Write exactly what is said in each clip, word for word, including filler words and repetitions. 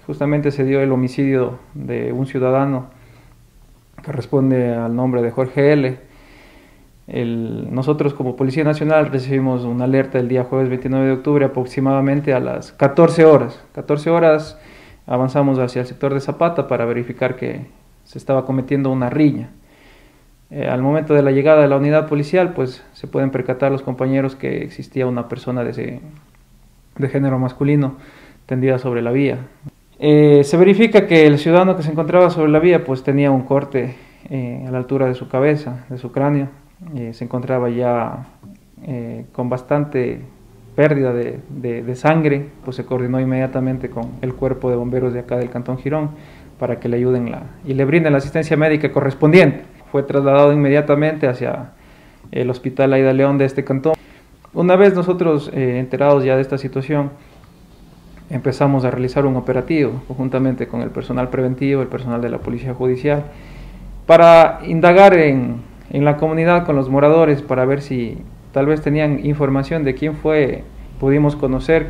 justamente se dio el homicidio de un ciudadano que responde al nombre de Jorge L. El, nosotros como Policía Nacional recibimos una alerta el día jueves veintinueve de octubre aproximadamente a las catorce horas. catorce horas avanzamos hacia el sector de Zapata para verificar que se estaba cometiendo una riña. Eh, al momento de la llegada de la unidad policial, pues se pueden percatar los compañeros que existía una persona de, ese, de género masculino tendida sobre la vía. Eh, se verifica que el ciudadano que se encontraba sobre la vía pues tenía un corte eh, a la altura de su cabeza, de su cráneo. Eh, se encontraba ya eh, con bastante pérdida de, de, de sangre, pues se coordinó inmediatamente con el cuerpo de bomberos de acá del Cantón Girón para que le ayuden la, y le brinden la asistencia médica correspondiente. Fue trasladado inmediatamente hacia el Hospital Aida León de este cantón. Una vez nosotros eh, enterados ya de esta situación, empezamos a realizar un operativo conjuntamente con el personal preventivo, el personal de la Policía Judicial, para indagar en en la comunidad con los moradores para ver si tal vez tenían información de quién fue. Pudimos conocer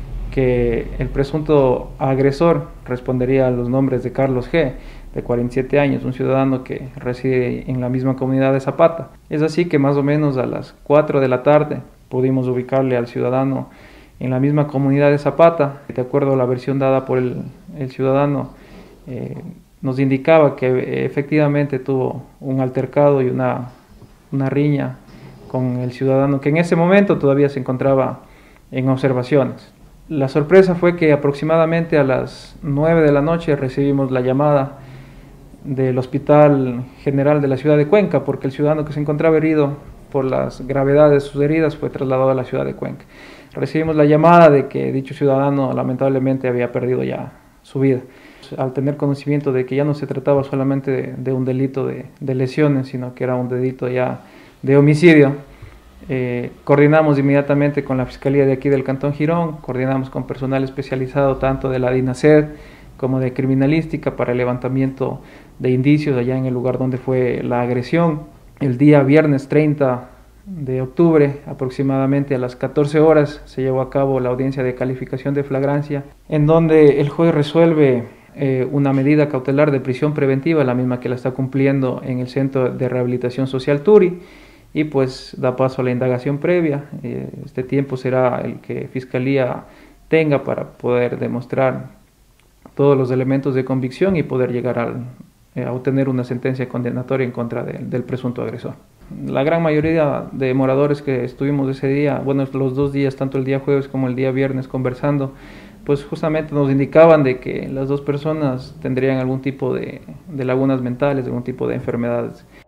que el presunto agresor respondería a los nombres de Carlos G., de cuarenta y siete años, un ciudadano que reside en la misma comunidad de Zapata. Es así que más o menos a las cuatro de la tarde pudimos ubicarle al ciudadano en la misma comunidad de Zapata. De acuerdo a la versión dada por el, el ciudadano, eh, nos indicaba que efectivamente tuvo un altercado y una, una riña con el ciudadano que en ese momento todavía se encontraba en observaciones. La sorpresa fue que aproximadamente a las nueve de la noche recibimos la llamada del Hospital General de la ciudad de Cuenca, porque el ciudadano que se encontraba herido por las gravedades de sus heridas fue trasladado a la ciudad de Cuenca. Recibimos la llamada de que dicho ciudadano lamentablemente había perdido ya su vida. Al tener conocimiento de que ya no se trataba solamente de, de un delito de, de lesiones, sino que era un delito ya de homicidio, eh, coordinamos inmediatamente con la Fiscalía de aquí del Cantón Girón, coordinamos con personal especializado tanto de la DINASED como de Criminalística para el levantamiento de indicios allá en el lugar donde fue la agresión. El día viernes treinta de octubre, aproximadamente a las catorce horas, se llevó a cabo la audiencia de calificación de flagrancia, en donde el juez resuelve Eh, una medida cautelar de prisión preventiva, la misma que la está cumpliendo en el Centro de Rehabilitación Social Turi, y pues da paso a la indagación previa. Eh, este tiempo será el que Fiscalía tenga para poder demostrar todos los elementos de convicción y poder llegar al, eh, a obtener una sentencia condenatoria en contra de, del presunto agresor. La gran mayoría de moradores que estuvimos ese día, bueno, los dos días, tanto el día jueves como el día viernes conversando, pues justamente nos indicaban de que las dos personas tendrían algún tipo de, de lagunas mentales, algún tipo de enfermedades.